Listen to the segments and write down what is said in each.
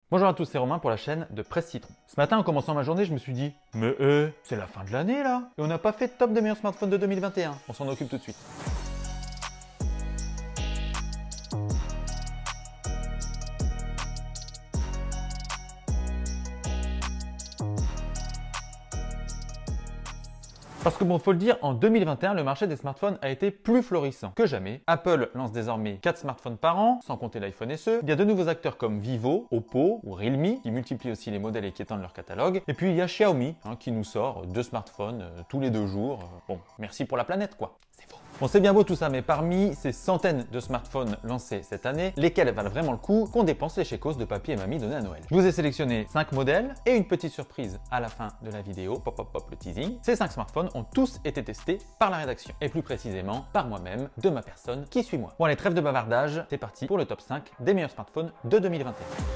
Bonjour à tous, c'est Romain pour la chaîne de Presse Citron. Ce matin, en commençant ma journée, je me suis dit « Mais c'est la fin de l'année là !» Et on n'a pas fait de top des meilleurs smartphones de 2021. On s'en occupe tout de suite. Parce que bon, faut le dire, en 2021, le marché des smartphones a été plus florissant que jamais. Apple lance désormais 4 smartphones par an, sans compter l'iPhone SE. Il y a de nouveaux acteurs comme Vivo, Oppo ou Realme, qui multiplient aussi les modèles et qui étendent leur catalogue. Et puis il y a Xiaomi, qui nous sort 2 smartphones tous les 2 jours. Bon, merci pour la planète quoi. C'est faux. Bon, c'est bien beau tout ça, mais parmi ces centaines de smartphones lancés cette année, lesquels valent vraiment le coup qu'on dépense les chécos de papy et mamie donnés à Noël? Je vous ai sélectionné 5 modèles et une petite surprise à la fin de la vidéo, pop pop pop le teasing. Ces 5 smartphones ont tous été testés par la rédaction, et plus précisément par moi-même, de ma personne qui suis moi. Bon allez, trêve de bavardage, c'est parti pour le top 5 des meilleurs smartphones de 2021.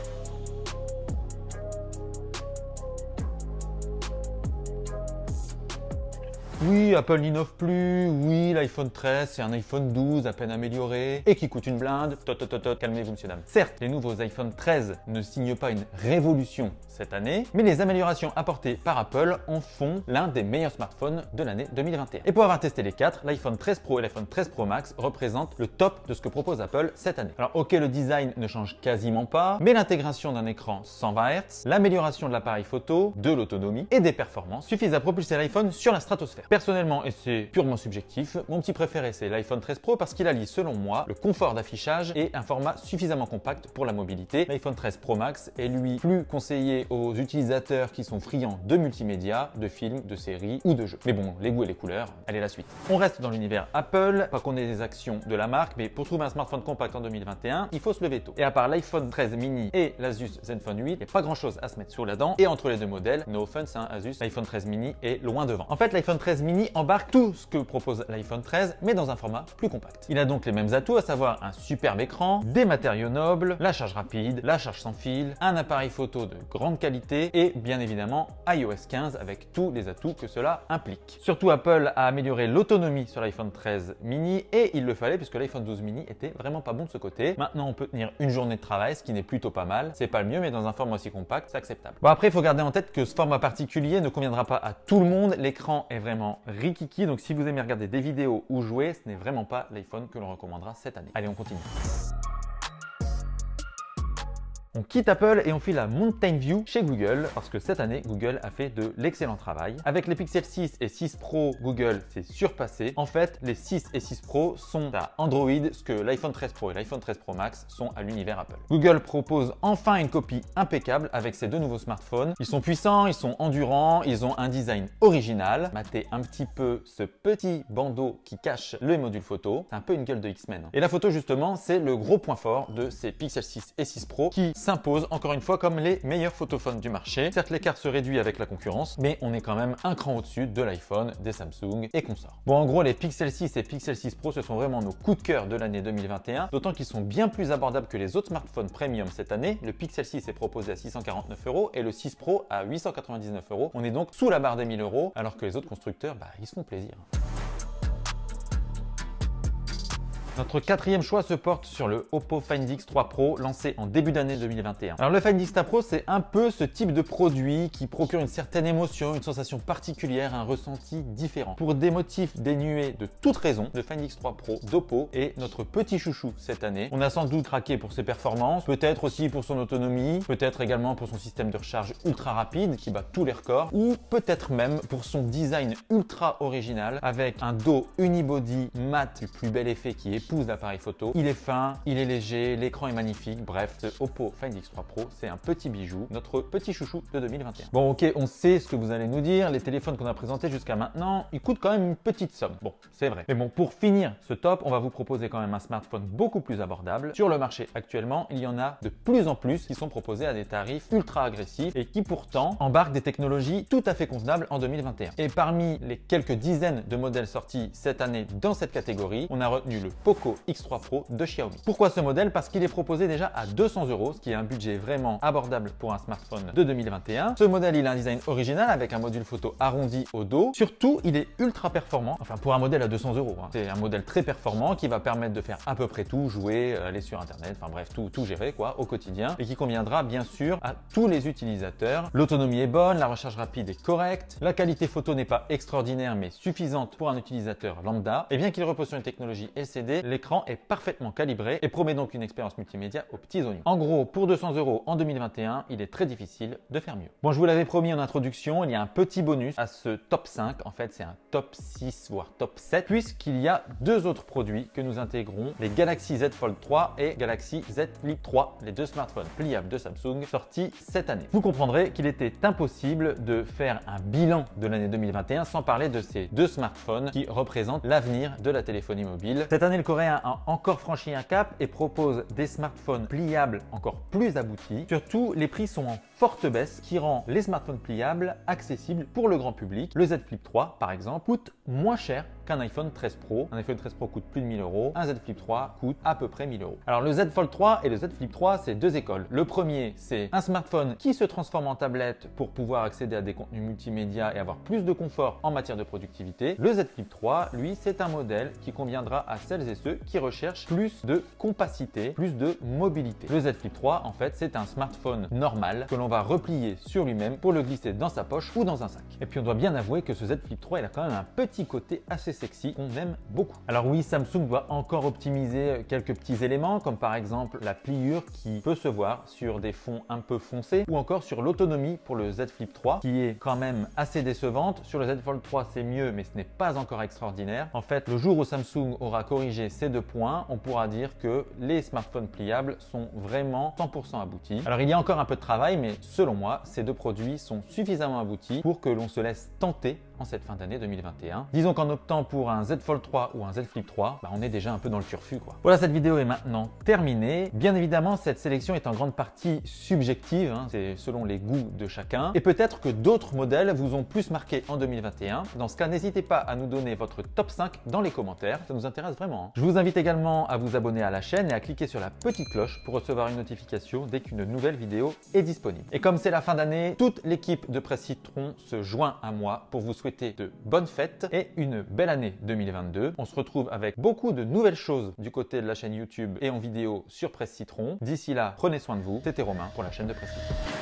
Oui, Apple n'innove plus, oui, l'iPhone 13, c'est un iPhone 12 à peine amélioré et qui coûte une blinde. Calmez-vous, monsieur, dame. Certes, les nouveaux iPhone 13 ne signent pas une révolution cette année, mais les améliorations apportées par Apple en font l'un des meilleurs smartphones de l'année 2021. Et pour avoir testé les 4, l'iPhone 13 Pro et l'iPhone 13 Pro Max représentent le top de ce que propose Apple cette année. Alors ok, le design ne change quasiment pas, mais l'intégration d'un écran 120 Hz, l'amélioration de l'appareil photo, de l'autonomie et des performances suffisent à propulser l'iPhone sur la stratosphère. Personnellement, et c'est purement subjectif, mon petit préféré c'est l'iPhone 13 Pro parce qu'il allie selon moi le confort d'affichage et un format suffisamment compact pour la mobilité. L'iPhone 13 Pro Max est lui plus conseillé aux utilisateurs qui sont friands de multimédia, de films, de séries ou de jeux. Mais bon, les goûts et les couleurs, allez la suite. On reste dans l'univers Apple, pas qu'on ait des actions de la marque, mais pour trouver un smartphone compact en 2021, il faut se lever tôt. Et à part l'iPhone 13 mini et l'Asus Zenfone 8, il n'y a pas grand chose à se mettre sous la dent. Et entre les deux modèles, no offense, Asus, l'iPhone 13 mini est loin devant. En fait, l'iPhone 13 mini embarque tout ce que propose l'iPhone 13, mais dans un format plus compact. Il a donc les mêmes atouts, à savoir un superbe écran, des matériaux nobles, la charge rapide, la charge sans fil, un appareil photo de grande qualité et bien évidemment iOS 15 avec tous les atouts que cela implique. Surtout, Apple a amélioré l'autonomie sur l'iPhone 13 mini et il le fallait puisque l'iPhone 12 mini était vraiment pas bon de ce côté. Maintenant, on peut tenir une journée de travail, ce qui n'est plutôt pas mal. C'est pas le mieux, mais dans un format aussi compact, c'est acceptable. Bon, après, il faut garder en tête que ce format particulier ne conviendra pas à tout le monde. L'écran est vraiment rikiki, donc si vous aimez regarder des vidéos ou jouer, ce n'est vraiment pas l'iPhone que l'on recommandera cette année. Allez, on continue. On quitte Apple et on file à Mountain View chez Google parce que cette année, Google a fait de l'excellent travail. Avec les Pixel 6 et 6 Pro, Google s'est surpassé. En fait, les 6 et 6 Pro sont à Android ce que l'iPhone 13 Pro et l'iPhone 13 Pro Max sont à l'univers Apple. Google propose enfin une copie impeccable avec ces deux nouveaux smartphones. Ils sont puissants, ils sont endurants, ils ont un design original. Matez un petit peu ce petit bandeau qui cache le module photo. C'est un peu une gueule de X-Men. Et la photo, justement, c'est le gros point fort de ces Pixel 6 et 6 Pro qui s'impose encore une fois comme les meilleurs photophones du marché. Certes, l'écart se réduit avec la concurrence, mais on est quand même un cran au-dessus de l'iPhone, des Samsung et consorts. Bon, en gros, les Pixel 6 et Pixel 6 Pro, ce sont vraiment nos coups de cœur de l'année 2021, d'autant qu'ils sont bien plus abordables que les autres smartphones premium cette année. Le Pixel 6 est proposé à 649 € et le 6 Pro à 899 €. On est donc sous la barre des 1000 €, alors que les autres constructeurs, ils se font plaisir. Notre quatrième choix se porte sur le Oppo Find X3 Pro lancé en début d'année 2021. Alors le Find X3 Pro, c'est un peu ce type de produit qui procure une certaine émotion, une sensation particulière, un ressenti différent. Pour des motifs dénués de toute raison, le Find X3 Pro d'Oppo est notre petit chouchou cette année. On a sans doute craqué pour ses performances, peut-être aussi pour son autonomie, peut-être également pour son système de recharge ultra rapide qui bat tous les records, ou peut-être même pour son design ultra original avec un dos unibody mat du plus bel effet qui épouse l'appareil photo. Il est fin, il est léger, l'écran est magnifique. Bref, ce Oppo Find X3 Pro, c'est un petit bijou, notre petit chouchou de 2021. Bon, ok, on sait ce que vous allez nous dire. Les téléphones qu'on a présentés jusqu'à maintenant, ils coûtent quand même une petite somme. Bon, c'est vrai. Mais bon, pour finir ce top, on va vous proposer quand même un smartphone beaucoup plus abordable. Sur le marché actuellement, il y en a de plus en plus qui sont proposés à des tarifs ultra agressifs et qui pourtant embarquent des technologies tout à fait convenables en 2021. Et parmi les quelques dizaines de modèles sortis cette année dans cette catégorie, on a retenu le Poco Poco X3 Pro de Xiaomi. Pourquoi ce modèle? Parce qu'il est proposé déjà à 200 €, ce qui est un budget vraiment abordable pour un smartphone de 2021. Ce modèle, il a un design original avec un module photo arrondi au dos. Surtout, il est ultra performant. Enfin, pour un modèle à 200 €, hein. C'est un modèle très performant qui va permettre de faire à peu près tout, jouer, aller sur internet, enfin bref, tout gérer quoi au quotidien et qui conviendra bien sûr à tous les utilisateurs. L'autonomie est bonne, la recharge rapide est correcte, la qualité photo n'est pas extraordinaire mais suffisante pour un utilisateur lambda. Et bien qu'il repose sur une technologie LCD, l'écran est parfaitement calibré et promet donc une expérience multimédia aux petits oignons. En gros, pour 200 € en 2021, il est très difficile de faire mieux. Bon, je vous l'avais promis en introduction, il y a un petit bonus à ce top 5. En fait, c'est un top 6 voire top 7 puisqu'il y a deux autres produits que nous intégrons, les Galaxy Z Fold 3 et Galaxy Z Flip 3, les deux smartphones pliables de Samsung sortis cette année. Vous comprendrez qu'il était impossible de faire un bilan de l'année 2021 sans parler de ces deux smartphones qui représentent l'avenir de la téléphonie mobile. Cette année, le coréen a encore franchi un cap et propose des smartphones pliables encore plus aboutis. Surtout, les prix sont en forte baisse qui rend les smartphones pliables accessibles pour le grand public. Le Z Flip 3, par exemple, coûte moins cher qu'un iPhone 13 Pro. Un iPhone 13 Pro coûte plus de 1000 €. Un Z Flip 3 coûte à peu près 1000 €. Alors le Z Fold 3 et le Z Flip 3, c'est deux écoles. Le premier, c'est un smartphone qui se transforme en tablette pour pouvoir accéder à des contenus multimédia et avoir plus de confort en matière de productivité. Le Z Flip 3, lui, c'est un modèle qui conviendra à celles et ceux qui recherchent plus de compacité, plus de mobilité. Le Z Flip 3, en fait, c'est un smartphone normal que l'on va replier sur lui-même pour le glisser dans sa poche ou dans un sac. Et puis on doit bien avouer que ce Z Flip 3, il a quand même un petit côté assez sexy qu'on aime beaucoup. Alors oui, Samsung doit encore optimiser quelques petits éléments comme par exemple la pliure qui peut se voir sur des fonds un peu foncés ou encore sur l'autonomie pour le Z Flip 3 qui est quand même assez décevante. Sur le Z Fold 3, c'est mieux mais ce n'est pas encore extraordinaire. En fait, le jour où Samsung aura corrigé ces deux points, on pourra dire que les smartphones pliables sont vraiment 100% aboutis. Alors il y a encore un peu de travail mais selon moi, ces deux produits sont suffisamment aboutis pour que l'on se laisse tenter en cette fin d'année 2021. Disons qu'en optant pour un Z Fold 3 ou un Z Flip 3, on est déjà un peu dans le turfu quoi. Voilà, cette vidéo est maintenant terminée. Bien évidemment, cette sélection est en grande partie subjective, hein, c'est selon les goûts de chacun. Et peut-être que d'autres modèles vous ont plus marqué en 2021. Dans ce cas, n'hésitez pas à nous donner votre top 5 dans les commentaires, ça nous intéresse vraiment. Je vous invite également à vous abonner à la chaîne et à cliquer sur la petite cloche pour recevoir une notification dès qu'une nouvelle vidéo est disponible. Et comme c'est la fin d'année, toute l'équipe de Presse Citron se joint à moi pour vous souhaiter de bonnes fêtes et une belle année 2022. On se retrouve avec beaucoup de nouvelles choses du côté de la chaîne YouTube et en vidéo sur Presse Citron. D'ici là, prenez soin de vous. C'était Romain pour la chaîne de Presse Citron.